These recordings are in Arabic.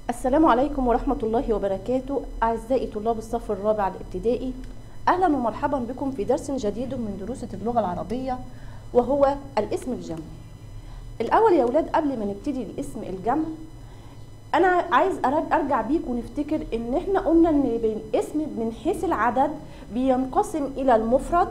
السلام عليكم ورحمة الله وبركاته. أعزائي طلاب الصف الرابع الابتدائي، أهلا ومرحبا بكم في درس جديد من دروس اللغة العربية، وهو الاسم الجمع. الأول يا أولاد، قبل ما نبتدي الاسم الجمع أنا عايز أرجع بيكم ونفتكر إن إحنا قلنا إن الاسم من حيث العدد بينقسم إلى المفرد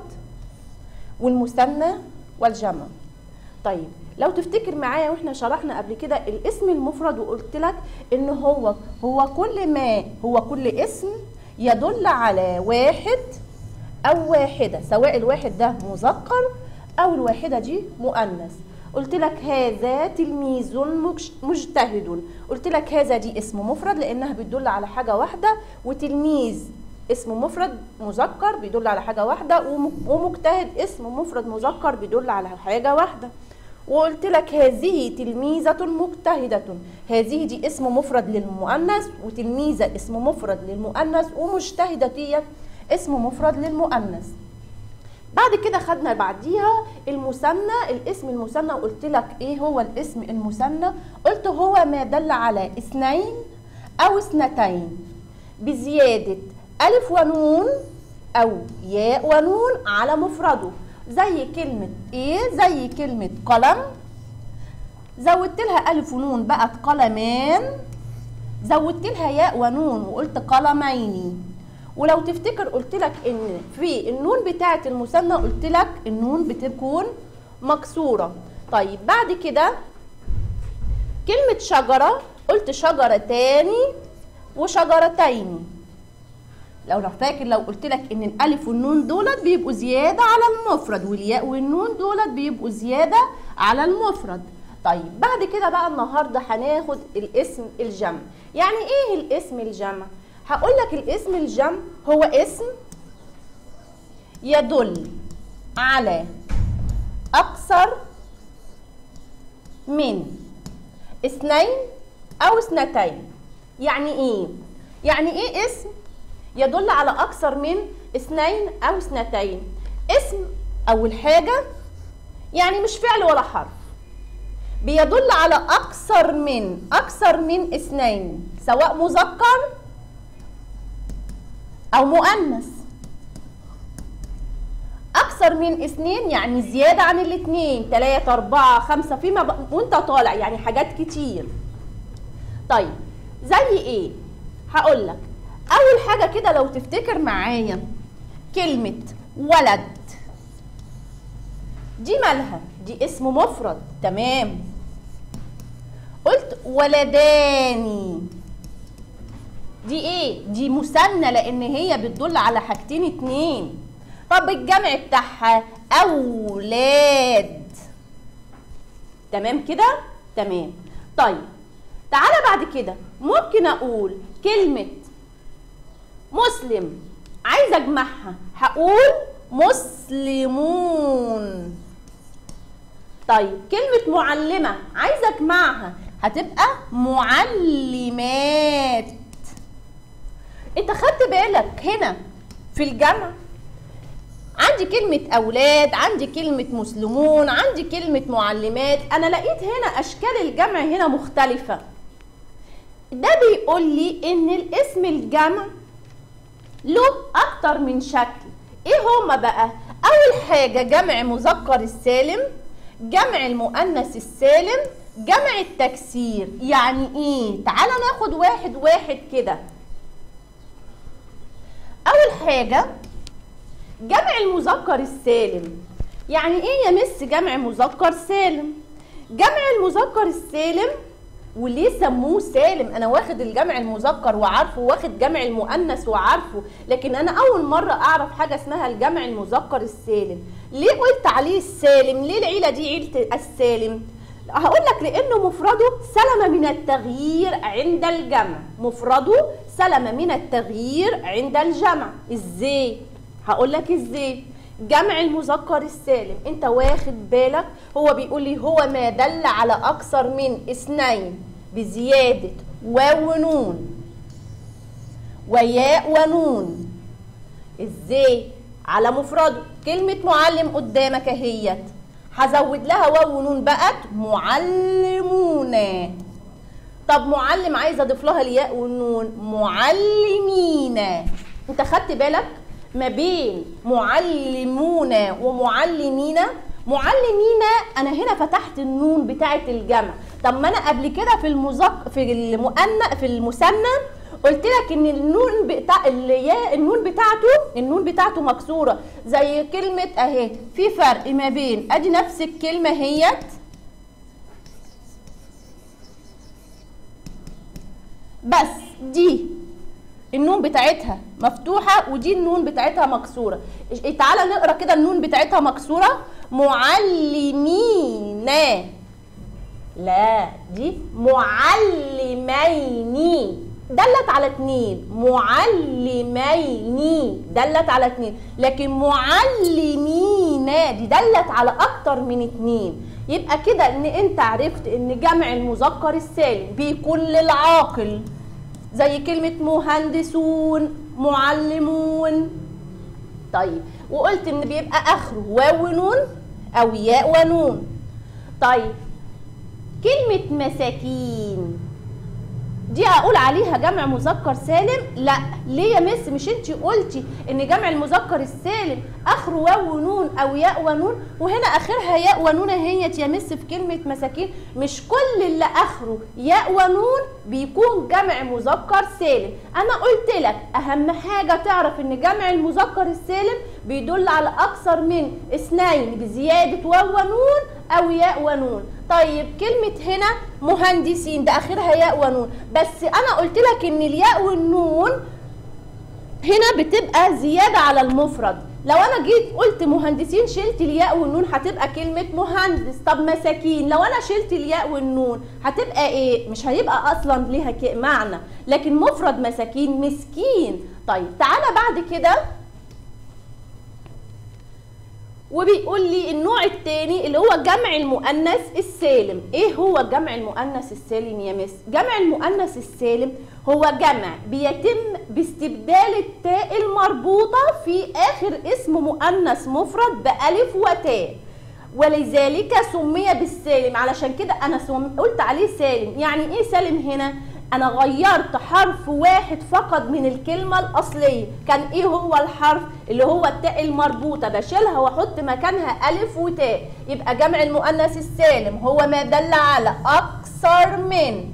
والمثنى والجمع. طيب لو تفتكر معايا واحنا شرحنا قبل كده الاسم المفرد، وقلت لك ان هو كل اسم يدل على واحد او واحده، سواء الواحد ده مذكر او الواحده دي مؤنث. قلت لك هذا تلميذ مجتهد، قلت لك هذا دي اسم مفرد لانها بتدل على حاجه واحده، وتلميذ اسم مفرد مذكر بيدل على حاجه واحده، ومجتهد اسم مفرد مذكر بيدل على حاجه واحده. وقلت لك هذه تلميذة مجتهدة، هذه دي اسم مفرد للمؤنث، وتلميذة اسم مفرد للمؤنث، ومجتهدة دي اسم مفرد للمؤنث. بعد كده خدنا بعديها المثنى، الاسم المثنى، وقلت لك ايه هو الاسم المثنى؟ قلت هو ما دل على اثنين او اثنتين بزيادة ألف ونون أو ياء ونون على مفرده، زي كلمة ايه؟ زي كلمة قلم، زودت لها ألف ونون بقت قلمان، زودت لها ياء ونون وقلت قلمين. ولو تفتكر قلت لك ان في النون بتاعة المثنى قلت لك النون بتكون مكسورة. طيب بعد كده كلمة شجرة قلت شجرتان وشجرتين. لو فاكر لو قلت لك ان الالف والنون دولت بيبقوا زياده على المفرد، والياء والنون دولت بيبقوا زياده على المفرد. طيب بعد كده بقى النهارده هناخد الاسم الجمع. يعني ايه الاسم الجمع؟ هقول لك الاسم الجمع هو اسم يدل على اكثر من اثنين او اثنتين. يعني ايه؟ يعني ايه اسم يدل على أكثر من اثنين أو اثنتين؟ اسم أول حاجة يعني مش فعل ولا حرف، بيدل على أكثر من اثنين، سواء مذكر أو مؤنث. أكثر من اثنين يعني زيادة عن الاثنين، 3 4 5 فيما وأنت طالع، يعني حاجات كتير. طيب زي إيه؟ هقول لك أول حاجة كده لو تفتكر معايا كلمة ولد، دي مالها؟ دي اسم مفرد، تمام. قلت ولداني، دي ايه؟ دي مثنى لأن هي بتدل على حاجتين اتنين. طب الجمع بتاعها أولاد، تمام كده؟ تمام. طيب تعالى بعد كده ممكن أقول كلمة مسلم، عايزه اجمعها، هقول مسلمون. طيب كلمه معلمه عايزه اجمعها، هتبقى معلمات. انت خدت بالك هنا في الجمع عندي كلمه اولاد، عندي كلمه مسلمون، عندي كلمه معلمات. انا لقيت هنا اشكال الجمع هنا مختلفه. ده بيقول لي ان الاسم الجمع له أكتر من شكل. إيه هما بقى؟ أول حاجة جمع مذكر السالم، جمع المؤنث السالم، جمع التكسير. يعني إيه؟ تعالى ناخد واحد واحد كده. أول حاجة جمع المذكر السالم. يعني إيه يا مس جمع مذكر سالم؟ جمع المذكر السالم، وليه سموه سالم؟ انا واخد الجمع المذكر وعارفه، واخد جمع المؤنث وعارفه، لكن انا اول مره اعرف حاجه اسمها الجمع المذكر السالم. ليه قلت عليه السالم؟ ليه العيله دي عيله السالم؟ هقول لك لانه مفرده سلم من التغيير عند الجمع، مفرده سلم من التغيير عند الجمع. ازاي؟ هقول لك ازاي. جمع المذكر السالم انت واخد بالك هو بيقول لي هو ما دل على اكثر من اثنين بزياده واو ونون وياء ونون. ازاي؟ على مفرده. كلمه معلم قدامك اهيت، هزود لها واو ونون بقت معلمون. طب معلم عايزه اضيف لها الياء والنون، معلمين. انت خدت بالك ما بين معلمون ومعلمين؟ معلمين انا هنا فتحت النون بتاعه الجمع. طب ما انا قبل كده في المثنى قلت لك ان النون بتاع النون بتاعته مكسوره، زي كلمه اهي. في فرق ما بين ادي نفس الكلمه اهيت، بس دي النون بتاعتها مفتوحه ودي النون بتاعتها مكسوره. تعالى نقرا كده النون بتاعتها مكسوره. معلمين، لا دي معلمين دلت على 2. معلمين دلت على 2، لكن معلمين دي دلت على اكتر من 2. يبقى كده ان انت عرفت ان جمع المذكر السالم بيكون للعاقل، زي كلمة مهندسون، معلمون. طيب وقلت ان بيبقى اخره واو ونون او ياء ونون. طيب كلمة مساكين دي اقول عليها جمع مذكر سالم؟ لا. ليه يا مس؟ مش انتي قلتي ان جمع المذكر السالم اخره واو ونون او ياء ونون، وهنا اخرها ياء ونون اهيت يا مس في كلمه مساكين. مش كل اللي اخره ياء ونون بيكون جمع مذكر سالم. انا قلت لك اهم حاجه تعرف ان جمع المذكر السالم بيدل على اكثر من 2 بزياده واو ونون او ياء ونون. طيب كلمة هنا مهندسين ده اخرها ياء ونون، بس انا قلت لك ان الياء والنون هنا بتبقى زيادة على المفرد. لو انا جيت قلت مهندسين شلت الياء والنون هتبقى كلمة مهندس. طب مساكين لو انا شلت الياء والنون هتبقى ايه؟ مش هيبقى اصلا ليها معنى، لكن مفرد مساكين مسكين. طيب تعالى بعد كده وبيقول لي النوع الثاني اللي هو جمع المؤنث السالم. ايه هو جمع المؤنث السالم يا مس؟ جمع المؤنث السالم هو جمع بيتم باستبدال التاء المربوطه في اخر اسم مؤنث مفرد بألف وتاء، ولذلك سمي بالسالم. علشان كده انا قلت عليه سالم. يعني ايه سالم هنا؟ انا غيرت حرف واحد فقط من الكلمه الاصليه. كان ايه هو الحرف؟ اللي هو التاء المربوطه، بشيلها واحط مكانها الف وتاء. يبقى جمع المؤنث السالم هو ما دل على اكثر من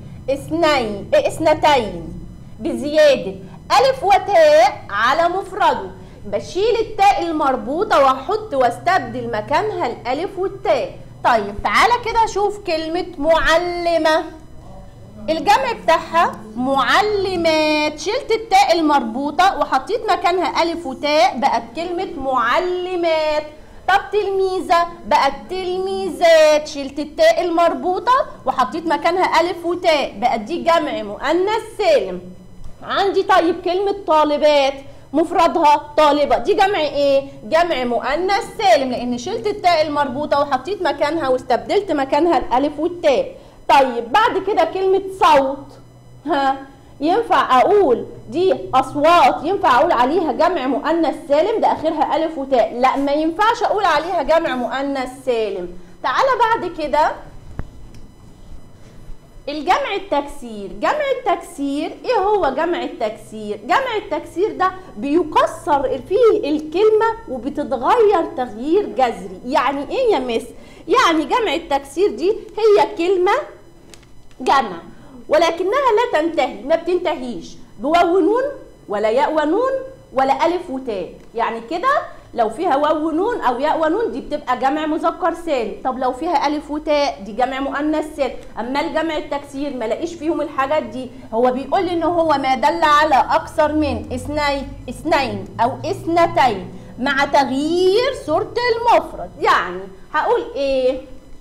2 بزياده الف وتاء على مفرده. بشيل التاء المربوطه واحط واستبدل مكانها الالف والتاء. طيب تعالى كده شوف كلمه معلمه. الجمع بتاعها معلمات، شلت التاء المربوطة وحطيت مكانها ألف وتاء بقت كلمة معلمات. طب تلميذة بقت تلميذات، شلت التاء المربوطة وحطيت مكانها ألف وتاء بقت دي جمع مؤنث سالم. عندي طيب كلمة طالبات مفردها طالبة، دي جمع ايه؟ جمع مؤنث سالم، لأن شلت التاء المربوطة وحطيت مكانها واستبدلت مكانها الألف والتاء. طيب بعد كده كلمة صوت، ينفع اقول دي اصوات ينفع اقول عليها جمع مؤنث سالم؟ ده اخرها الف وتاء. لا ما ينفعش اقول عليها جمع مؤنث سالم. تعالى بعد كده الجمع التكسير. جمع التكسير ايه هو جمع التكسير؟ جمع التكسير ده بيكسر فيه الكلمة وبتتغير تغيير جذري. يعني ايه يا مس؟ يعني جمع التكسير دي هي كلمة جمع ولكنها لا تنتهي، ما بتنتهيش بواو ونون ولا ياء ونون ولا ألف وتاء. يعني كده لو فيها واو ونون أو ياء ونون دي بتبقى جمع مذكر سالم. طب لو فيها ألف وتاء دي جمع مؤنث سالم. أما الجمع التكسير ما لاقيش فيهم الحاجات دي. هو بيقول لي إن هو ما دل على أكثر من 2 أو 2 مع تغيير صورة المفرد. يعني هقول ايه؟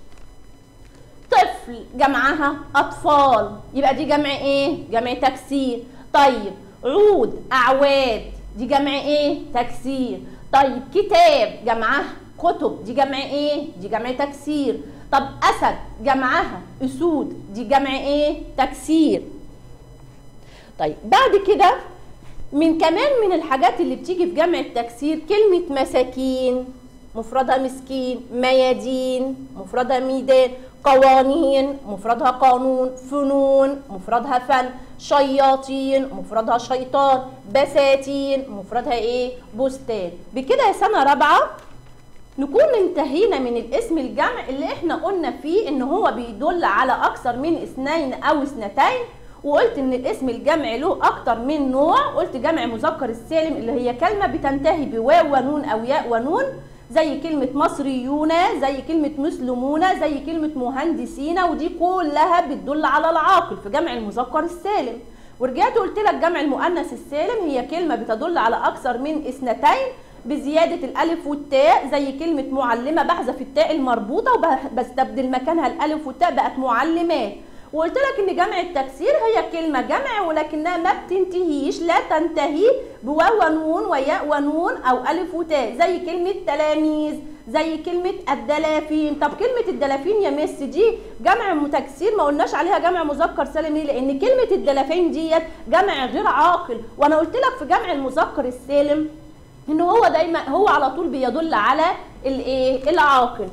طفل جمعها اطفال، يبقى دي جمع ايه؟ جمع تكسير. طيب عود اعواد دي جمع ايه؟ تكسير. طيب كتاب جمعها كتب دي جمع ايه؟ دي جمع تكسير. طب اسد جمعها اسود دي جمع ايه؟ تكسير. طيب بعد كده كمان من الحاجات اللي بتيجي في جمع التكسير كلمة مساكين مفردها مسكين، ميادين مفردها ميدان، قوانين مفردها قانون، فنون مفردها فن، شياطين مفردها شيطان، بساتين مفردها ايه؟ بستان. بكده يا سنة رابعة نكون انتهينا من الاسم الجمع اللي احنا قلنا فيه ان هو بيدل على اكثر من اثنين او اثنتين، وقلت ان الاسم الجمع له اكتر من نوع. قلت جمع مذكر السالم اللي هي كلمة بتنتهي بواو ونون او ياء ونون، زي كلمة مصريون، زي كلمة مسلمون، زي كلمة مهندسين، ودي كلها بتدل على العاقل في جمع المذكر السالم. ورجعت قلت لك جمع المؤنث السالم هي كلمة بتدل على أكثر من اثنتين بزيادة الألف والتاء، زي كلمة معلمة بحذف التاء المربوطة وبستبدل مكانها الألف والتاء بقت معلمات. وقلت لك ان جمع التكسير هي كلمه جمع ولكنها ما بتنتهيش، لا تنتهي بواو ونون وياء ونون او الف وتاء، زي كلمه تلاميذ، زي كلمه الدلافين. طب كلمه الدلافين يا مس دي جمع تكسير ما قلناش عليها جمع مذكر سالم ليه؟ لان كلمه الدلافين ديت جمع غير عاقل، وانا قلت لك في جمع المذكر السالم ان هو دايما هو على طول بيدل على الايه؟ العاقل.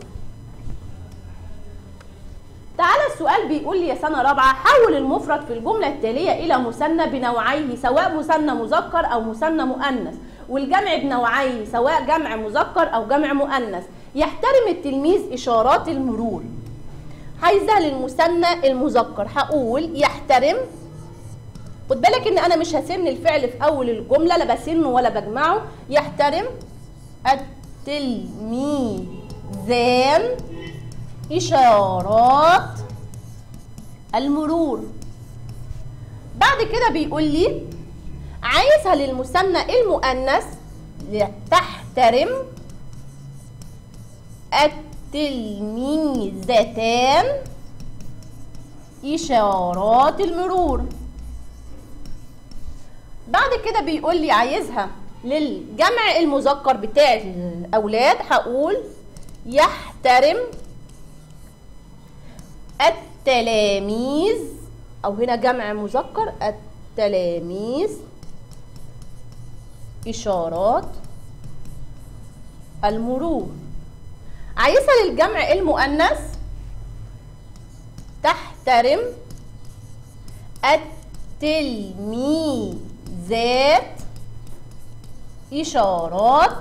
تعالى السؤال بيقول لي يا سنة رابعة حول المفرد في الجملة التالية إلى مثنى بنوعيه، سواء مثنى مذكر أو مثنى مؤنث، والجمع بنوعيه سواء جمع مذكر أو جمع مؤنث. يحترم التلميذ إشارات المرور. عايزها للمثنى المذكر، هقول يحترم. خد بالك إن أنا مش هسن الفعل في أول الجملة، لا بسنه ولا بجمعه. يحترم التلميذان إشارات المرور. بعد كده بيقول لي عايزها للمثنى المؤنث، تحترم التلميذتان إشارات المرور. بعد كده بيقول لي عايزها للجمع المذكر بتاع الأولاد، هقول يحترم التلاميذ، أو هنا جمع مذكر التلاميذ إشارات المرور. عايزها للجمع المؤنث، تحترم التلميذات إشارات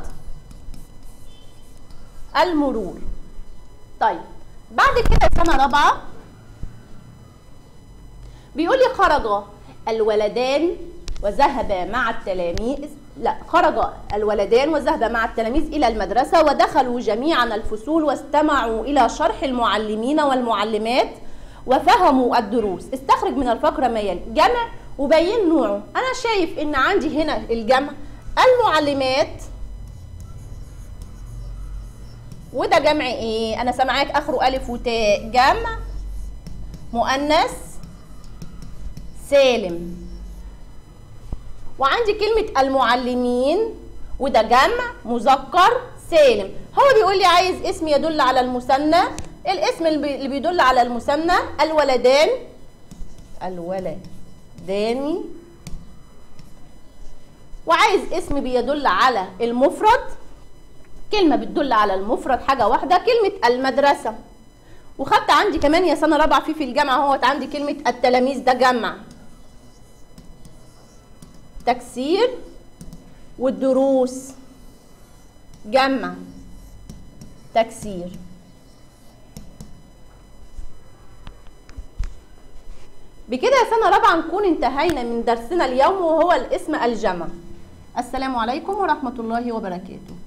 المرور. طيب بعد كده سنة رابعة بيقول لي خرج الولدان وذهبا مع التلاميذ، خرج الولدان وذهبا مع التلاميذ إلى المدرسة ودخلوا جميعا الفصول واستمعوا إلى شرح المعلمين والمعلمات وفهموا الدروس. استخرج من الفقرة ما يلي. جمع وبين نوعه. أنا شايف إن عندي هنا الجمع المعلمات، وده جمع ايه؟ انا سامعاك اخره الف وتاء، جمع مؤنث سالم. وعندي كلمة المعلمين وده جمع مذكر سالم. هو بيقول لي عايز اسم يدل على المثنى. الاسم اللي بيدل على المثنى الولدان، الولدان. وعايز اسم بيدل على المفرد، كلمة بتدل على المفرد حاجة واحدة، كلمة المدرسة. وخدت عندي كمان يا سنة رابعة في الجامعة اهوت عندي كلمة التلاميذ، ده جمع تكسير، والدروس جمع تكسير. بكده يا سنة رابعة نكون انتهينا من درسنا اليوم وهو الاسم الجمع. السلام عليكم ورحمة الله وبركاته.